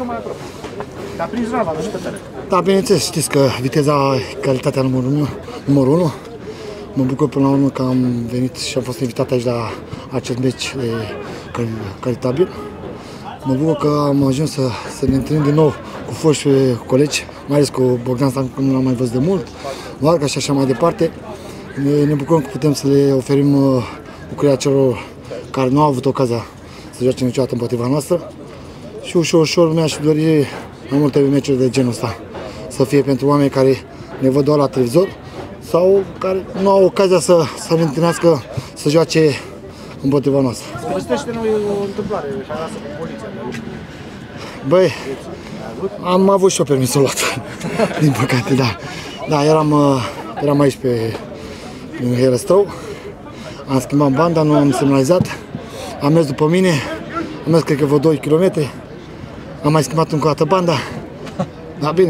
tot mai aproape. Dar prins Rava, nu și pe teren. Da, bineînțeles, știți că viteza e calitatea numărul 1. Mă bucur până la urmă că am venit și am fost invitat aici la acest meci calitabil. Mă bucur că am ajuns să ne întâlnim din nou cu foști colegi, mai ales cu Bogdan Stancu, că nu l-am mai văzut de mult, Varga și așa mai departe. Ne bucurăm că putem să le oferim bucuria celor care nu au avut ocazia să joace niciodată împotriva noastră. Și ușor mi-aș dori mai multe meciuri de genul ăsta. Să fie pentru oameni care ne văd doar la televizor sau care nu au ocazia să ne întâlnească să joace împotriva noastră. Povestește-ne o întâmplare haioasă cu poliția. Băi, am avut și eu permisul luat, din păcate, da. Da, eram aici în Herăstrău, am schimbat banda, nu am semnalizat, am mers după mine, am mers cred că vreo 2 km, am mai schimbat încă o dată banda, dar bine,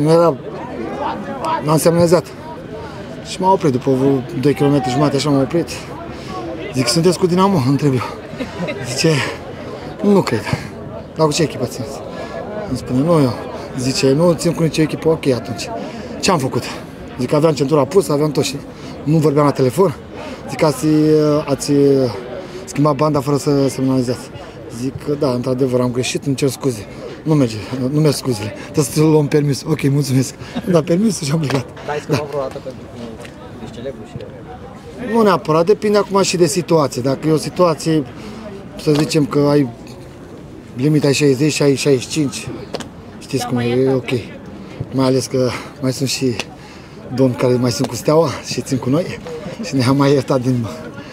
n-am semnalizat. Și m-am oprit după 2 km jumate, așa m-am oprit. Zic, sunteți cu Dinamo? Întreb eu. Zice, nu cred. Dar cu ce echipă țineți? Îmi spune, nu eu. Zice, nu țin cu nicio echipă, ok atunci. Ce am făcut? Zic, aveam centura pusă, aveam tot și nu vorbeam la telefon. Zic, ați schimbat banda fără să semnalizați. Zic, da, într-adevăr, am greșit, îmi cer scuze. Nu merg scuzele. Trebuie să luăm permis. Ok, mulțumesc. Da, permisul și am plecat. Dar ai schimbat vreodată pentru că ești celebru și... Nu neapărat, depinde acum și de situație. Dacă e o situație, să zicem că ai limita 60 și ai 65, știți cum e ok. Mai ales că mai sunt și domni care mai sunt cu Steaua și țin cu noi și ne-am mai iertat din...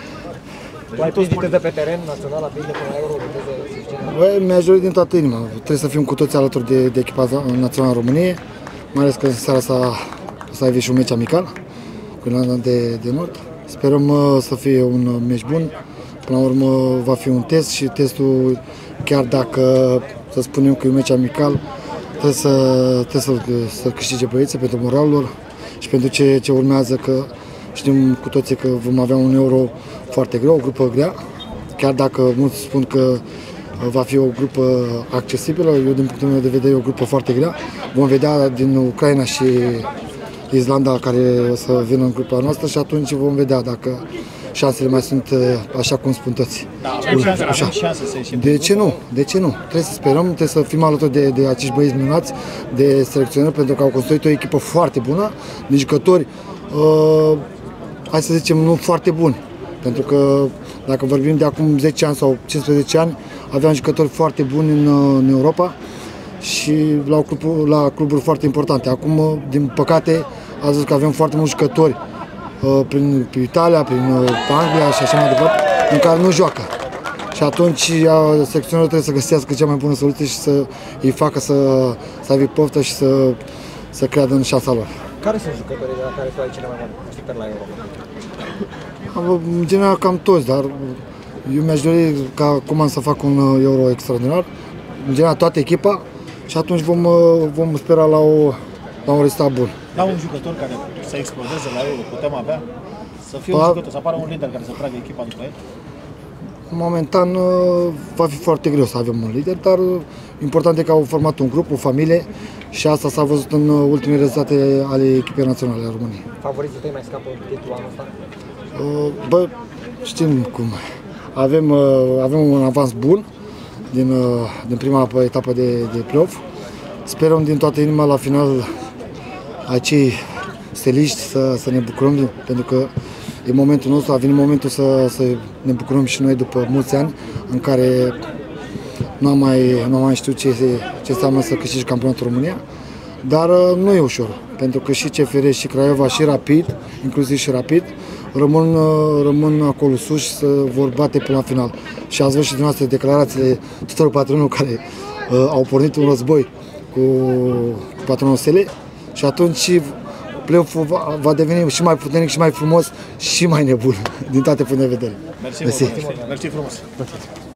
Tu ai viteză pe teren național, apinde până la Euro, viteză... Băi, mi-aș dori din toată inima. Trebuie să fim cu toți alături de echipa națională României, mai ales că în seara asta o să avem și un meci amical cu Irlanda de Nord. Sperăm să fie un meci bun. Până la urmă va fi un test și testul, chiar dacă să spunem că e un meci amical, trebuie să câștige băieții pentru moralul lor și pentru ce urmează, că știm cu toții că vom avea un Euro foarte greu, o grupă grea. Chiar dacă mulți spun că va fi o grupă accesibilă, eu din punctul meu de vedere e o grupă foarte grea. Vom vedea din Ucraina și Islanda care o să vină în grupa noastră și atunci vom vedea dacă șansele mai sunt așa cum spun toți. Da, șanse să ieșim. De ce nu? De ce nu? Trebuie să sperăm, trebuie să fim alături de acești băieți minunați, de selecționări, pentru că au construit o echipă foarte bună, de jucători, hai să zicem, nu foarte buni. Pentru că dacă vorbim de acum 10 ani sau 15 ani, aveam jucători foarte buni în Europa și la cluburi foarte importante. Acum, din păcate, ați văzut că avem foarte mulți jucători prin Italia, prin Anglia și așa mai departe, în care nu joacă. Și atunci selecționerul trebuie să găsească cea mai bună soluție și să îi facă să aibă poftă și să creadă în șansa lor. Care sunt jucătorii de la care tu ai cele mai mari așteptări la Euro? În general cam toți, dar eu mi-aș dori ca Coman să facă un Euro extraordinar, în general toată echipa, și atunci vom spera la un rezultat bun. La un jucător care să explodeze la Euro, putem avea? Să fie un jucător, să apară un lider care să tragă echipa după el? Momentan va fi foarte greu să avem un lider, dar important e că au format un grup, o familie și asta s-a văzut în ultimele rezultate ale echipei naționale a României. Favoriții tăi mai scapă titlul anul ăsta? Bă, știm cum. Avem un avans bun din prima etapă de play-off. Sperăm din toată inima la final acei steliști să ne bucurăm, pentru că e momentul nostru, a venit momentul să ne bucurăm și noi după mulți ani în care nu am mai știut ce înseamnă să câștigi campionatul România. Dar nu e ușor, pentru că și CFR, și Craiova, și Rapid, inclusiv și Rapid, rămân acolo sus și vor bate până la final. Și ați văzut și dumneavoastră declarațiile tuturor patronilor care au pornit un război cu patronul Sele și atunci play-off-ul va deveni și mai puternic, și mai frumos, și mai nebun, din toate punctele de vedere. Mersi frumos!